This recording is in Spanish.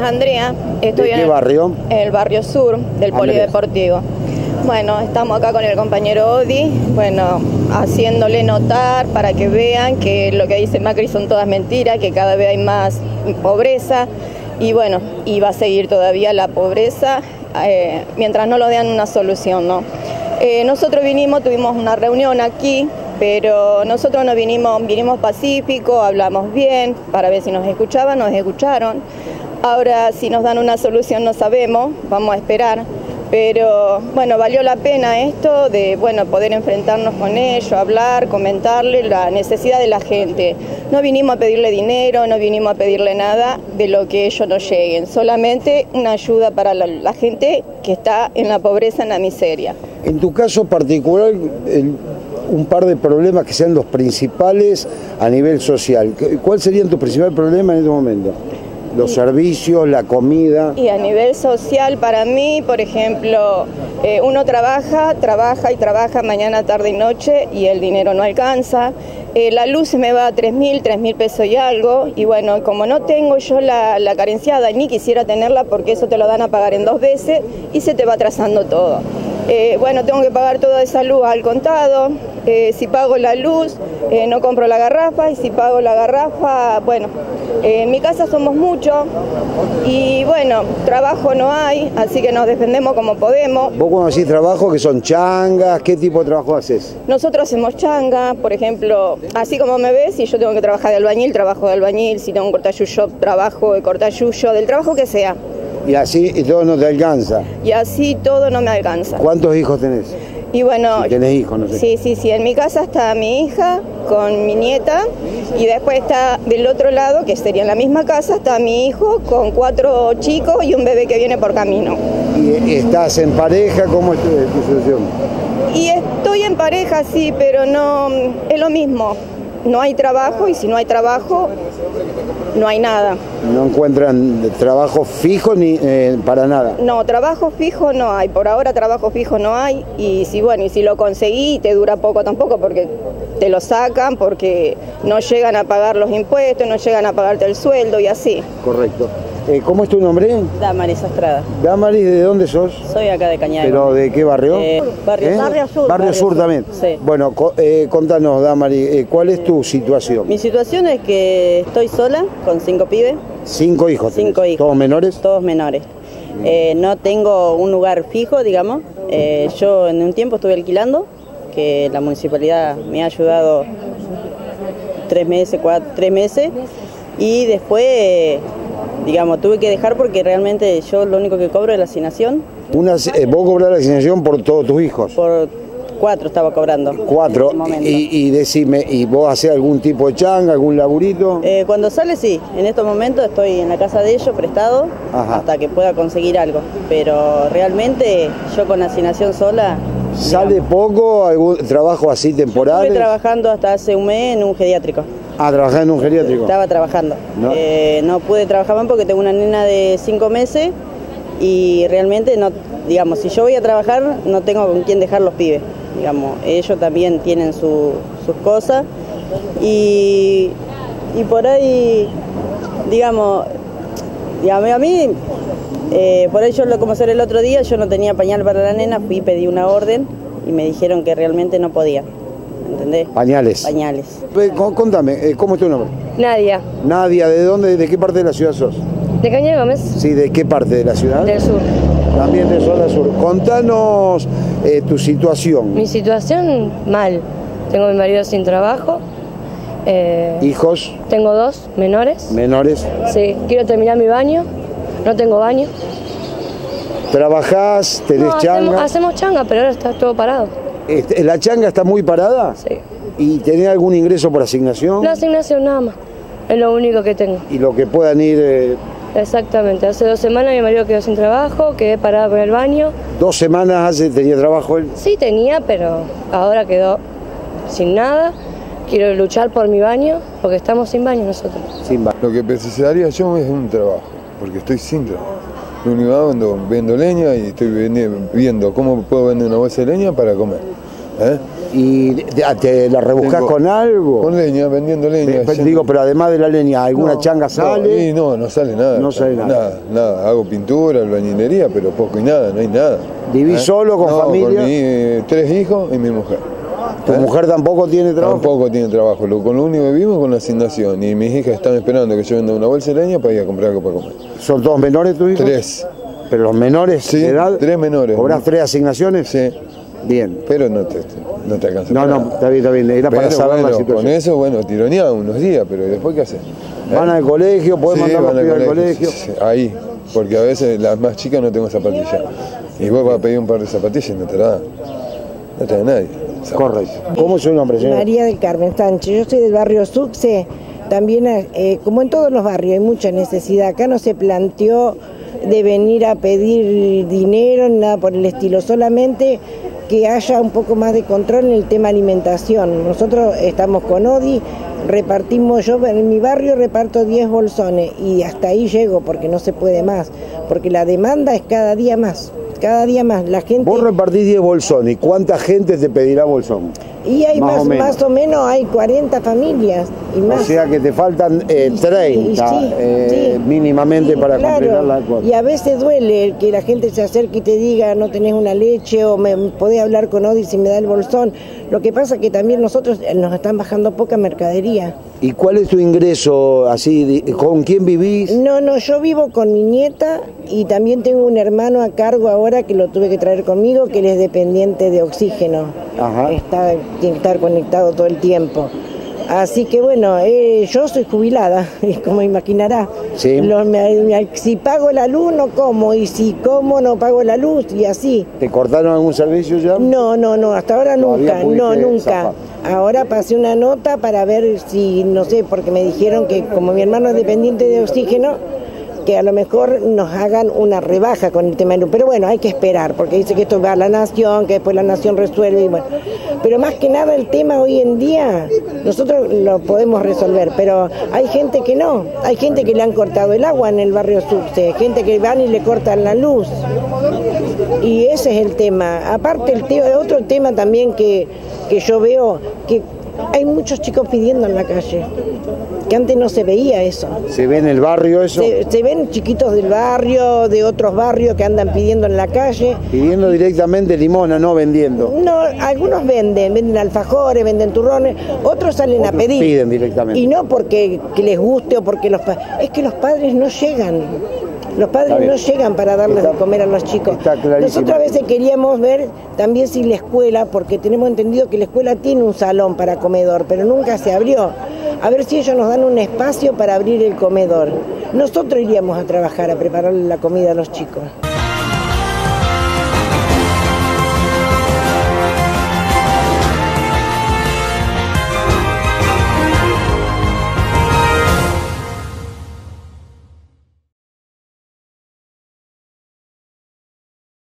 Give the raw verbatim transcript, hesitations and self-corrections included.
Andrea. Estoy ¿De qué en el, barrio? En el barrio sur del Polideportivo. Bueno, estamos acá con el compañero Odi, bueno, haciéndole notar para que vean que lo que dice Macri son todas mentiras, que cada vez hay más pobreza y bueno, y va a seguir todavía la pobreza eh, mientras no lo den una solución, ¿no? Eh, nosotros vinimos, tuvimos una reunión aquí, pero nosotros no vinimos, vinimos pacíficos, hablamos bien, para ver si nos escuchaban, nos escucharon. Ahora, si nos dan una solución no sabemos, vamos a esperar. Pero bueno, valió la pena esto de bueno poder enfrentarnos con ellos, hablar, comentarle la necesidad de la gente. No vinimos a pedirle dinero, no vinimos a pedirle nada de lo que ellos nos lleguen, solamente una ayuda para la, la gente que está en la pobreza, en la miseria. En tu caso particular, el, un par de problemas que sean los principales a nivel social. ¿Cuál sería tu principal problema en este momento? Los servicios, la comida. Y a nivel social, para mí, por ejemplo, eh, uno trabaja, trabaja y trabaja mañana, tarde y noche y el dinero no alcanza. Eh, la luz se me va a tres mil, tres mil pesos y algo. Y bueno, como no tengo yo la, la carenciada, ni quisiera tenerla porque eso te lo dan a pagar en dos veces y se te va atrasando todo. Eh, bueno, tengo que pagar toda esa luz al contado. Eh, si pago la luz, eh, no compro la garrafa, y si pago la garrafa, bueno, eh, en mi casa somos muchos y bueno, trabajo no hay, así que nos defendemos como podemos. ¿Vos cuando decís trabajo, que son changas, qué tipo de trabajo haces? Nosotros hacemos changas, por ejemplo, así como me ves, si yo tengo que trabajar de albañil, trabajo de albañil, si tengo un cortayuyo, trabajo de cortayuyo, del trabajo que sea. Y así y todo no te alcanza. Y así todo no me alcanza. ¿Cuántos hijos tenés? Y bueno, si tenés hijos, no sé. Sí, sí, sí. En mi casa está mi hija con mi nieta y después está del otro lado, que sería en la misma casa, está mi hijo con cuatro chicos y un bebé que viene por camino. ¿Y estás en pareja? ¿Cómo es tu, tu situación? Y estoy en pareja, sí, pero no es lo mismo. No hay trabajo y si no hay trabajo, no hay nada. ¿No encuentran trabajo fijo ni eh, para nada? No, trabajo fijo no hay. Por ahora trabajo fijo no hay. Y si bueno, y si lo conseguí, te dura poco tampoco porque te lo sacan, porque no llegan a pagar los impuestos, no llegan a pagarte el sueldo y así. Correcto. Eh, ¿Cómo es tu nombre? Damaris Estrada. Damaris, ¿de dónde sos? Soy acá de Cañada. ¿Pero de qué barrio? Eh, barrio, ¿Eh? barrio Sur. Barrio, barrio Sur, Sur también. Sí. Bueno, co eh, contanos, Damaris, eh, ¿cuál es tu situación? Mi situación es que estoy sola con cinco pibes. ¿Cinco hijos? Cinco tenés. hijos. ¿Todos menores? Todos menores. Eh, no tengo un lugar fijo, digamos. Eh, yo en un tiempo estuve alquilando, que la municipalidad me ha ayudado tres meses, cuatro, tres meses, y después, digamos, tuve que dejar porque realmente yo lo único que cobro es la asignación. Una, eh, ¿Vos cobrás la asignación por todos tus hijos? Por cuatro estaba cobrando. Cuatro. En Y, y decime, ¿y vos hacés algún tipo de changa, algún laburito? Eh, cuando sale sí, en estos momentos estoy en la casa de ellos prestado. Ajá. Hasta que pueda conseguir algo. Pero realmente yo con asignación sola... ¿Sale digamos, poco algún trabajo así temporal? Estuve trabajando hasta hace un mes en un geriátrico. Ah, ¿trabajás en un geriátrico? Estaba trabajando. No, eh, no pude trabajar más porque tengo una nena de cinco meses y realmente no, digamos, si yo voy a trabajar no tengo con quién dejar los pibes. Digamos, ellos también tienen su, sus cosas y, y por ahí, digamos, digamos a mí, eh, por ahí yo lo como hacer el otro día, yo no tenía pañal para la nena, fui y pedí una orden y me dijeron que realmente no podía, ¿entendés? Pañales. Pañales. Contame, ¿cómo es tu nombre? Nadia. Nadia, ¿de dónde, de qué parte de la ciudad sos? De Cañada Gómez. Sí, ¿de qué parte de la ciudad? Del sur. También de zona sur. Contanos eh, tu situación. Mi situación, mal. Tengo a mi marido sin trabajo. Eh, ¿Hijos? Tengo dos menores. ¿Menores? Sí, quiero terminar mi baño. No tengo baño. ¿Trabajás? ¿Tenés no, changa? Hacemos, hacemos changa, pero ahora está todo parado. ¿La changa está muy parada? Sí. ¿Y tenés algún ingreso por asignación? La asignación nada más. Es lo único que tengo. ¿Y lo que puedan ir...? Eh... Exactamente. Hace dos semanas mi marido quedó sin trabajo, quedé parada con el baño. ¿Dos semanas hace tenía trabajo él? Sí tenía, pero ahora quedó sin nada. Quiero luchar por mi baño, porque estamos sin baño nosotros. Sin baño. Lo que precisaría yo es un trabajo, porque estoy sin trabajo. Lo único que hago es vendo leña y estoy viendo cómo puedo vender una bolsa de leña para comer. ¿eh? ¿Y te la rebuscás Tengo- con algo? Con leña, vendiendo leña. Pe- yendo- Digo, pero además de la leña, ¿alguna No, changa no, sale? y no, no sale nada. No sale nada. Nada, nada. Hago pintura, albañilería, pero poco y nada, no hay nada. ¿Vivís solo, con No, familia? Con mi, eh, tres hijos y mi mujer. ¿Tu ¿Eh? mujer tampoco tiene trabajo? Tampoco tiene trabajo. Lo, con lo único que vivimos es con la asignación. Y mis hijas están esperando que yo venda una bolsa de leña para ir a comprar algo para comer. ¿Son todos menores tus hijos? Tres. ¿Pero los menores Sí, de edad? tres menores. ¿Cobrás tres asignaciones? Sí. Bien. Pero no te, no te alcanza. No, para no, nada. está bien, está bien. Era para Pero saber bueno, la situación. con eso, bueno, tironeaba unos días, pero después, ¿qué haces? ¿Eh? Van al colegio, podés Sí, mandar van los al pibes al colegio. colegio. Sí, sí, ahí, porque a veces las más chicas no tengo zapatillas. Y vos vas a pedir un par de zapatillas y no te la dan. No te da nadie. Correcto. ¿Cómo es su nombre, señor? María del Carmen Sánchez, yo soy del barrio Succe, también eh, como en todos los barrios hay mucha necesidad, acá no se planteó de venir a pedir dinero ni nada por el estilo, solamente que haya un poco más de control en el tema alimentación. Nosotros estamos con ODI, repartimos, yo en mi barrio reparto diez bolsones y hasta ahí llego porque no se puede más, porque la demanda es cada día más. Cada día más, la gente... Vos repartís diez bolsones, ¿y cuánta gente te pedirá bolsón? Y hay Más más, o menos. más o menos hay cuarenta familias y más. O sea que te faltan eh, treinta Sí, eh, sí. mínimamente Sí, para claro. completar la cuota. Y a veces duele que la gente se acerque y te diga no tenés una leche o me podés hablar con Odi si me da el bolsón. Lo que pasa es que también nosotros nos están bajando poca mercadería. ¿Y cuál es tu ingreso así? ¿Con quién vivís? No, no, yo vivo con mi nieta y también tengo un hermano a cargo ahora que lo tuve que traer conmigo, que él es dependiente de oxígeno. Ajá. Está, tiene que estar conectado todo el tiempo. Así que bueno, eh, yo soy jubilada, como imaginará. Sí. Lo- me- me- si pago la luz no como y si como no pago la luz y así. ¿Te cortaron algún servicio ya? No, no, no, hasta ahora Todavía nunca, no, pudiste nunca. zafar. Ahora pasé una nota para ver si, no sé, porque me dijeron que como mi hermano es dependiente de oxígeno, que a lo mejor nos hagan una rebaja con el tema de luz. Pero bueno, hay que esperar, porque dice que esto va a la nación, que después la nación resuelve y bueno. Pero más que nada el tema hoy en día, nosotros lo podemos resolver, pero hay gente que no. Hay gente que le han cortado el agua en el barrio Subte, gente que van y le cortan la luz. Y ese es el tema. Aparte, el tema, otro tema también que, que yo veo, que hay muchos chicos pidiendo en la calle, que antes no se veía eso. ¿Se ve en el barrio eso? Se, se ven chiquitos del barrio, de otros barrios que andan pidiendo en la calle. Pidiendo directamente limona, no vendiendo. No, algunos venden, venden alfajores, venden turrones, otros salen Otros a pedir. piden directamente. Y no porque que les guste o porque los pa- es que los padres no llegan. Los Está padres bien. no llegan para darles Está- de comer a los chicos. está clarísimo. Nosotros a veces queríamos ver también si la escuela, porque tenemos entendido que la escuela tiene un salón para comedor, pero nunca se abrió. A ver si ellos nos dan un espacio para abrir el comedor. Nosotros iríamos a trabajar, a prepararle la comida a los chicos.